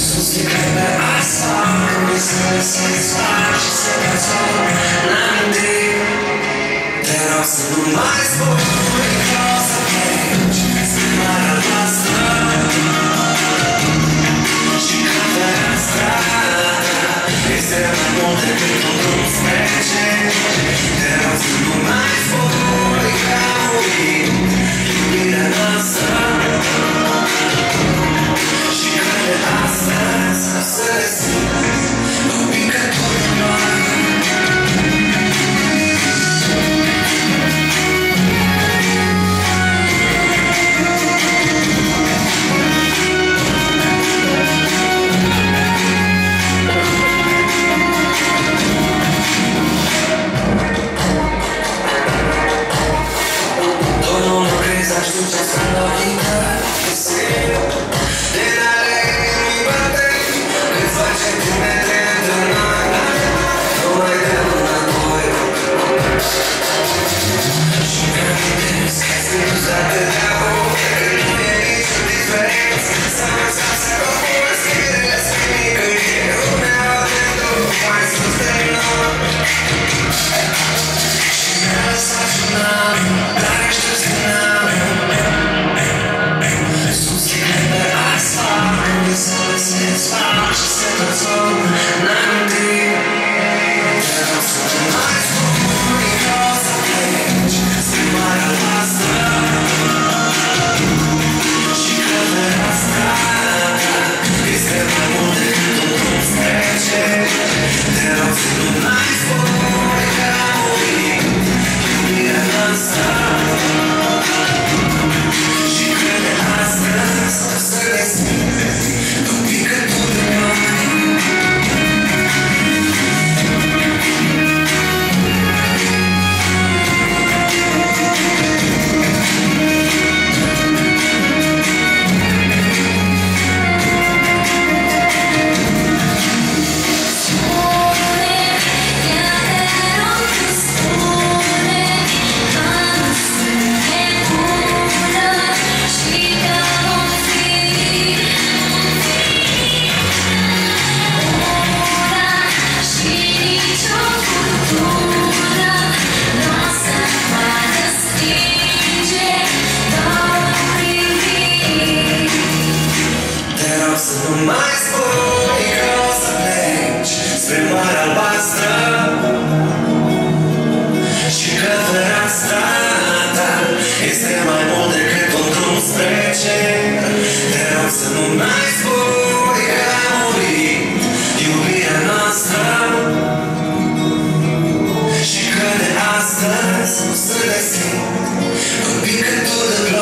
Suspicare pe asfalt, când să lăsezi fac și să dați foc la minte. Te rog să nu mai spui că o să pleci spre marea noastră și că fereastra este mai mult decât un drum spre cer. Te rog să nu mai spui că a murit iubirea noastră și că de astăzi o să le simți o picătură mare. Astăzi o să le simt o picătură.